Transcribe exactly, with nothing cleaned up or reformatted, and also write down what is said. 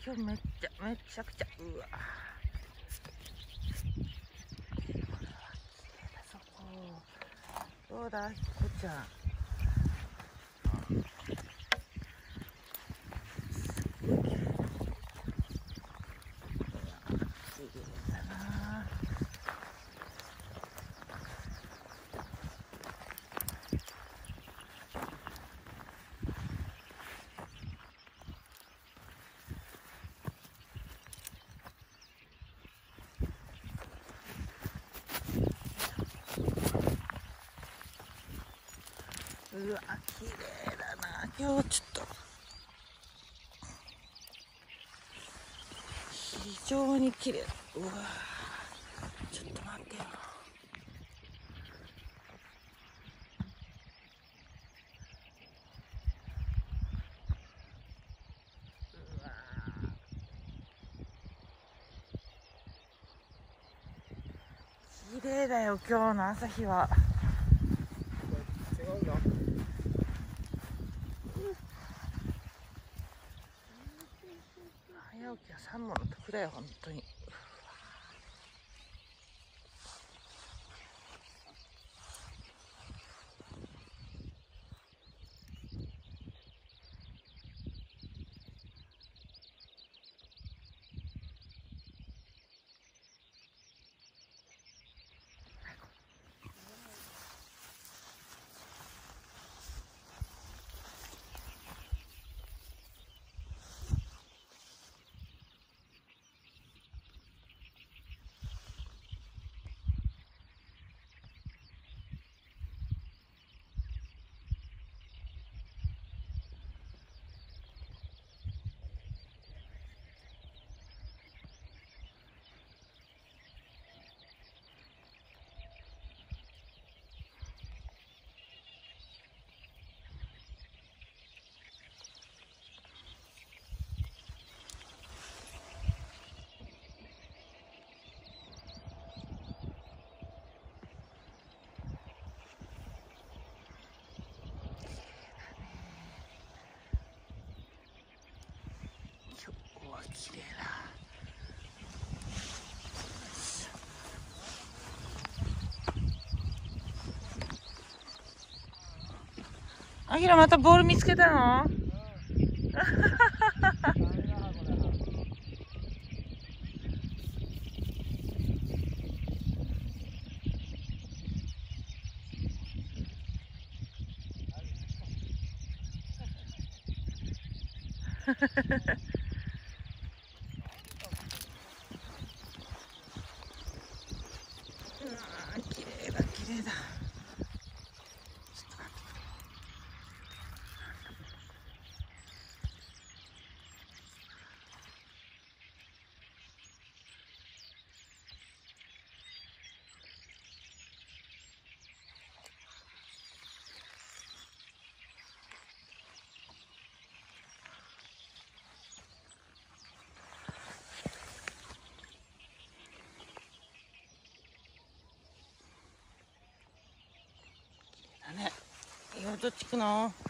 今日めっちゃめちゃくちゃうわ。これは綺麗だ。そこどうだあきこちゃん。綺麗だな。うわ綺麗だな。今日ちょっと非常に綺麗。うわちょっと待ってよ。うわ綺麗だよ今日の朝日は。 違うんだ。 早起きは三問の得だよ本当に。今日は綺麗だ。あきらまたボール見つけたの？綺麗だ綺麗だ。だね。今どっち行くの？